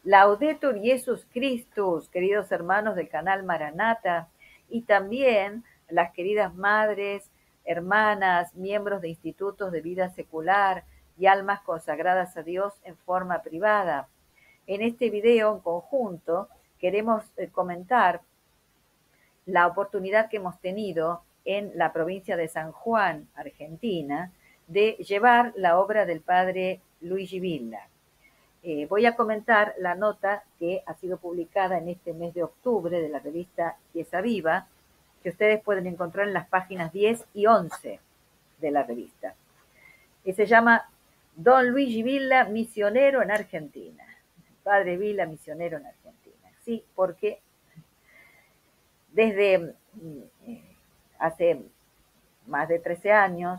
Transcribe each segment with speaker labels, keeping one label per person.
Speaker 1: Laudetur Jesus Christus, queridos hermanos del canal Maranata, y también las queridas madres, hermanas, miembros de institutos de vida secular y almas consagradas a Dios en forma privada. En este video en conjunto queremos comentar la oportunidad que hemos tenido en la provincia de San Juan, Argentina, de llevar la obra del padre Luigi Villa. Voy a comentar la nota que ha sido publicada en este mes de octubre de la revista Chiesa Viva, que ustedes pueden encontrar en las páginas 10 y 11 de la revista. Se llama Don Luigi Villa, misionero en Argentina. Padre Villa, misionero en Argentina. Sí, porque desde hace más de 13 años,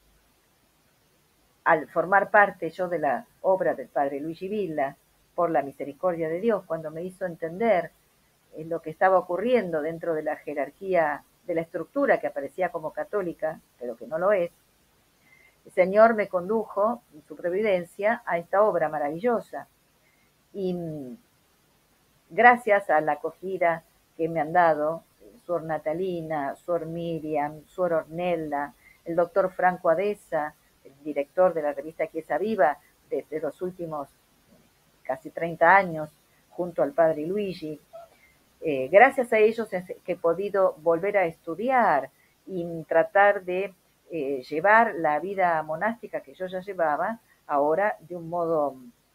Speaker 1: al formar parte yo de la obra del padre Luigi Villa, por la misericordia de Dios, cuando me hizo entender lo que estaba ocurriendo dentro de la jerarquía, de la estructura que aparecía como católica, pero que no lo es, el Señor me condujo, en su providencia, a esta obra maravillosa. Y gracias a la acogida que me han dado, Suor Natalina, Suor Miriam, Suor Ornella, el doctor Franco Adesa, el director de la revista Chiesa Viva desde los últimos casi 30 años, junto al padre Luigi. Gracias a ellos es que he podido volver a estudiar y tratar de llevar la vida monástica que yo ya llevaba, ahora de un modo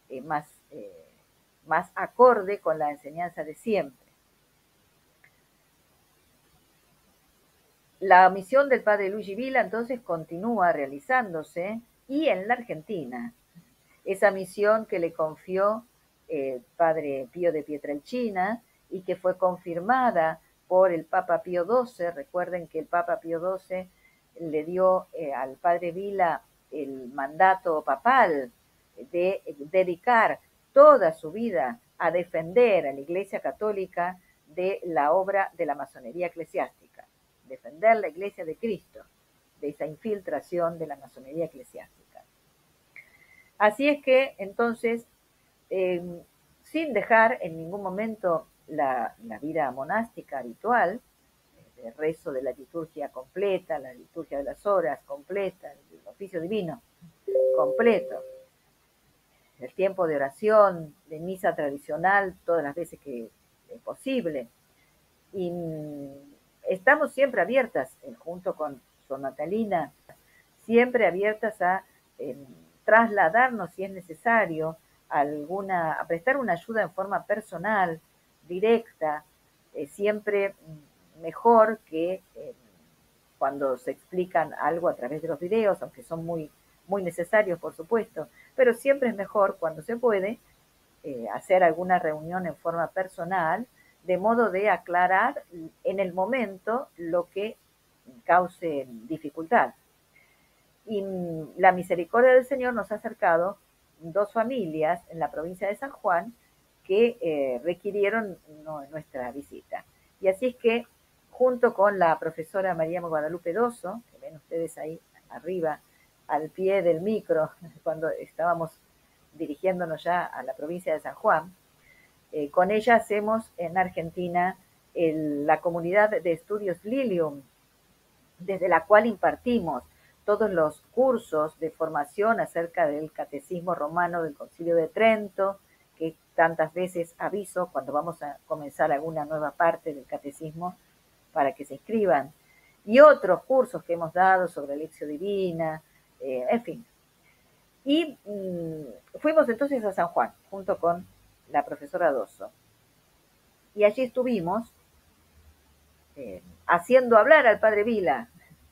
Speaker 1: más acorde con la enseñanza de siempre. La misión del padre Luigi Villa entonces continúa realizándose y en la Argentina. Esa misión que le confió el padre Pío de Pietrelcina y que fue confirmada por el Papa Pío XII. Recuerden que el Papa Pío XII le dio al padre Villa el mandato papal de dedicar toda su vida a defender a la Iglesia Católica de la obra de la masonería eclesiástica, defender la Iglesia de Cristo de esa infiltración de la masonería eclesiástica. Así es que entonces, sin dejar en ningún momento la vida monástica habitual, el rezo de la liturgia completa, la liturgia de las horas completa, el oficio divino completo, el tiempo de oración, de misa tradicional, todas las veces que es posible. Y estamos siempre abiertas, junto con Sor Natalina, siempre abiertas a trasladarnos, si es necesario, a prestar una ayuda en forma personal, directa, siempre mejor que cuando se explican algo a través de los videos, aunque son muy, muy necesarios, por supuesto, pero siempre es mejor cuando se puede hacer alguna reunión en forma personal, de modo de aclarar en el momento lo que cause dificultad. Y la misericordia del Señor nos ha acercado dos familias en la provincia de San Juan que requirieron nuestra visita. Y así es que, junto con la profesora María Guadalupe Dosso, que ven ustedes ahí arriba, al pie del micro, cuando estábamos dirigiéndonos ya a la provincia de San Juan, con ella hacemos en Argentina la comunidad de estudios Lilium, desde la cual impartimos todos los cursos de formación acerca del catecismo romano del Concilio de Trento, que tantas veces aviso cuando vamos a comenzar alguna nueva parte del catecismo para que se inscriban, y otros cursos que hemos dado sobre lección divina, en fin. Y fuimos entonces a San Juan, junto con la profesora Dosso. Y allí estuvimos haciendo hablar al padre Villa,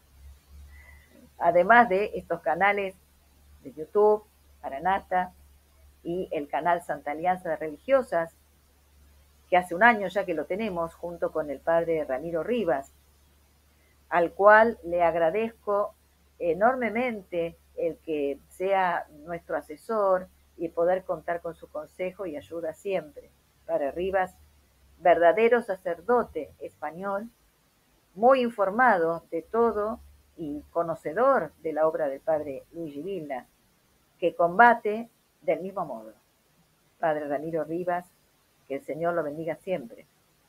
Speaker 1: además de estos canales de YouTube, Maranata, y el canal Santa Alianza de Religiosas, que hace un año ya que lo tenemos, junto con el padre Ramiro Rivas, al cual le agradezco enormemente el que sea nuestro asesor y poder contar con su consejo y ayuda siempre. Padre Rivas, verdadero sacerdote español, muy informado de todo y conocedor de la obra del padre Luigi Villa, que combate del mismo modo. Padre Ramiro Rivas, que el Señor lo bendiga siempre.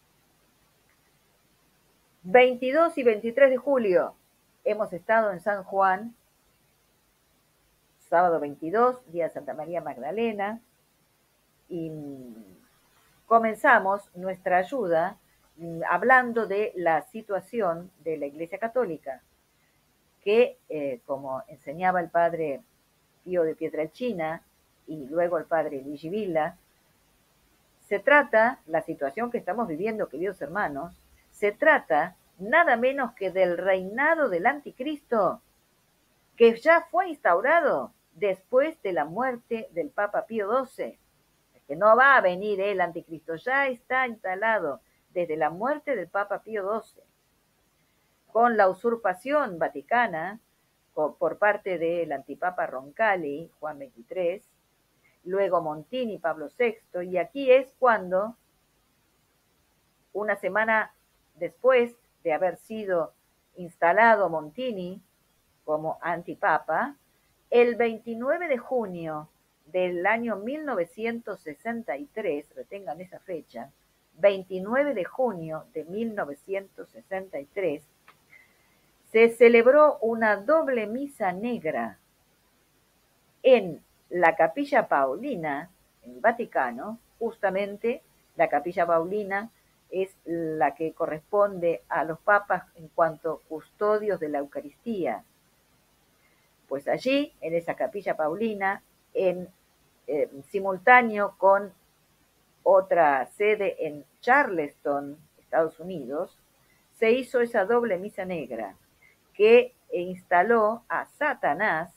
Speaker 1: 22 y 23 de julio hemos estado en San Juan, sábado 22, día de Santa María Magdalena, y comenzamos nuestra ayuda hablando de la situación de la Iglesia Católica, que, como enseñaba el padre Pío de Pietrelcina y luego el padre Luigi Villa, se trata, la situación que estamos viviendo, queridos hermanos, se trata nada menos que del reinado del anticristo, que ya fue instaurado después de la muerte del Papa Pío XII. Que no va a venir el anticristo, ya está instalado desde la muerte del Papa Pío XII, con la usurpación vaticana por parte del antipapa Roncalli, Juan XXIII, luego Montini, Pablo VI, y aquí es cuando, una semana después de haber sido instalado Montini como antipapa, el 29 de junio del año 1963, retengan esa fecha, 29 de junio de 1963, se celebró una doble misa negra en la Capilla Paulina, en el Vaticano. Justamente la Capilla Paulina es la que corresponde a los papas en cuanto custodios de la Eucaristía. Pues allí, en esa Capilla Paulina, en simultáneo con otra sede en Charleston, Estados Unidos, se hizo esa doble misa negra que instaló a Satanás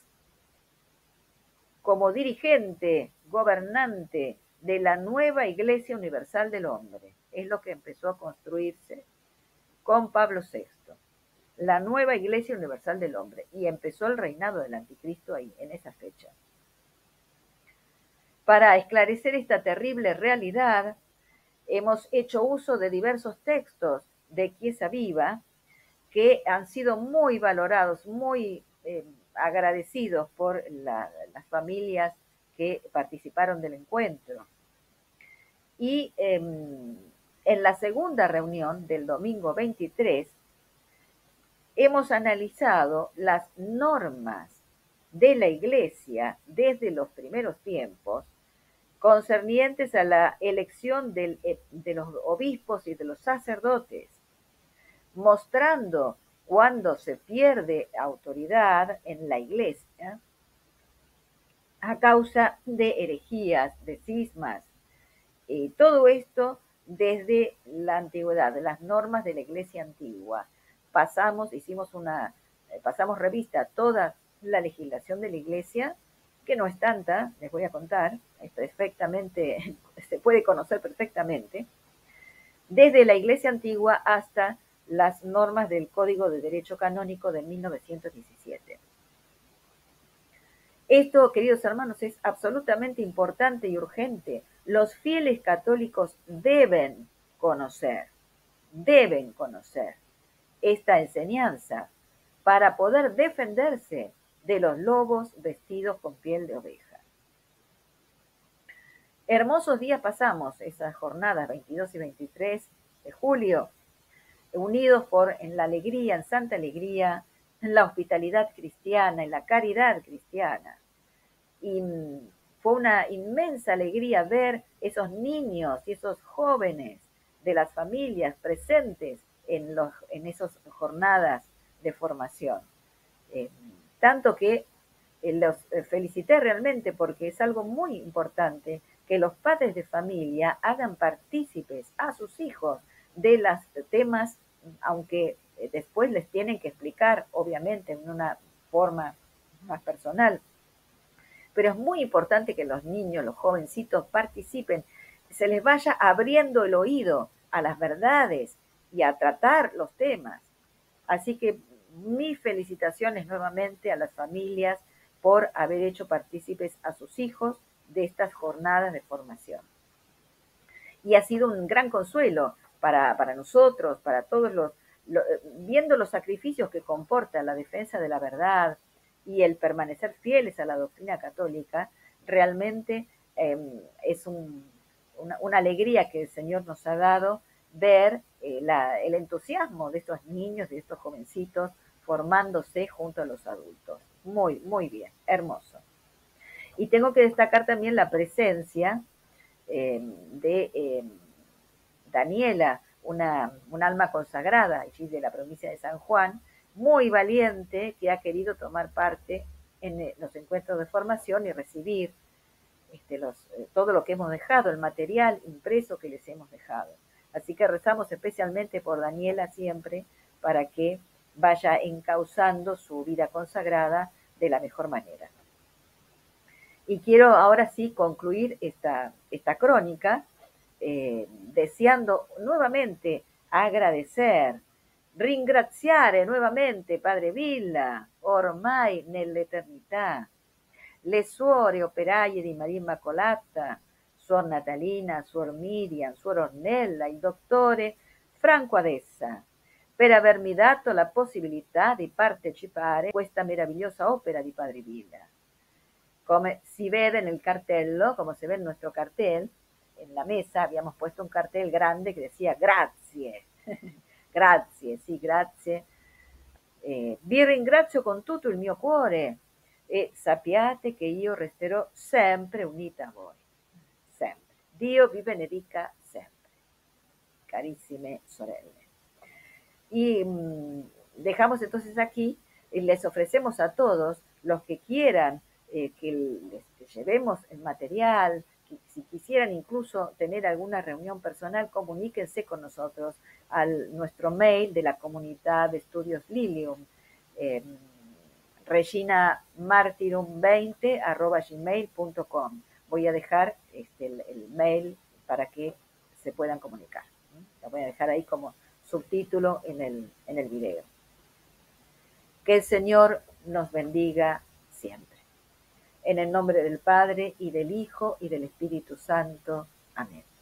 Speaker 1: como dirigente, gobernante de la nueva Iglesia Universal del Hombre. Es lo que empezó a construirse con Pablo VI, la nueva Iglesia Universal del Hombre, y empezó el reinado del anticristo ahí, en esa fecha. Para esclarecer esta terrible realidad, hemos hecho uso de diversos textos de Chiesa Viva que han sido muy valorados, muy agradecidos por las familias que participaron del encuentro. Y en la segunda reunión del domingo 23, hemos analizado las normas de la Iglesia desde los primeros tiempos concernientes a la elección de los obispos y de los sacerdotes, mostrando cuando se pierde autoridad en la Iglesia a causa de herejías, de cismas, todo esto desde la antigüedad, de las normas de la Iglesia antigua. Pasamos revista a toda la legislación de la Iglesia, que no es tanta, les voy a contar, es perfectamente, se puede conocer perfectamente, desde la Iglesia antigua hasta las normas del Código de Derecho Canónico de 1917. Esto, queridos hermanos, es absolutamente importante y urgente. Los fieles católicos deben conocer esta enseñanza para poder defenderse de los lobos vestidos con piel de oveja. Hermosos días pasamos esas jornadas 22 y 23 de julio, unidos en la alegría, en santa alegría, en la hospitalidad cristiana, en la caridad cristiana. Y fue una inmensa alegría ver esos niños y esos jóvenes de las familias presentes en esas jornadas de formación. Tanto que los felicité realmente porque es algo muy importante que los padres de familia hagan partícipes a sus hijos de los temas, aunque después les tienen que explicar, obviamente, en una forma más personal. Pero es muy importante que los niños, los jovencitos participen, se les vaya abriendo el oído a las verdades y a tratar los temas. Así que mis felicitaciones nuevamente a las familias por haber hecho partícipes a sus hijos de estas jornadas de formación. Y ha sido un gran consuelo para nosotros, para todos viendo los sacrificios que comporta la defensa de la verdad y el permanecer fieles a la doctrina católica, realmente es una alegría que el Señor nos ha dado ver el entusiasmo de estos niños, de estos jovencitos, formándose junto a los adultos. Muy, muy bien, hermoso. Y tengo que destacar también la presencia de Daniela, un alma consagrada allí de la provincia de San Juan, muy valiente, que ha querido tomar parte en los encuentros de formación y recibir todo lo que hemos dejado, el material impreso que les hemos dejado. Así que rezamos especialmente por Daniela siempre para que vaya encauzando su vida consagrada de la mejor manera. Y quiero ahora sí concluir esta crónica deseando nuevamente agradecer, ringraziare nuevamente Padre Villa, ormai nell'eternità, le suore operaie di Maria Immacolata, Suor Natalina, Suor Miriam, Suor Ornella, il dottore Franco Adessa, per avermi dato la possibilità di partecipare a questa meravigliosa opera di Padre Villa. Como si ve en el cartello, como se ve en nuestro cartel, en la mesa habíamos puesto un cartel grande que decía grazie, grazie, sì, grazie. Vi ringrazio con tutto il mio cuore e sappiate che io resterò sempre unita a voi, sempre. Dio vi benedica sempre, carissime sorelle. Y dejamos entonces aquí y les ofrecemos a todos los que quieran que les llevemos el material, que si quisieran incluso tener alguna reunión personal, comuníquense con nosotros nuestro mail de la comunidad de estudios Lilium, reginamartirum20@gmail.com. Voy a dejar el mail para que se puedan comunicar. La voy a dejar ahí como subtítulo en el video. Que el Señor nos bendiga siempre. En el nombre del Padre, y del Hijo, y del Espíritu Santo. Amén.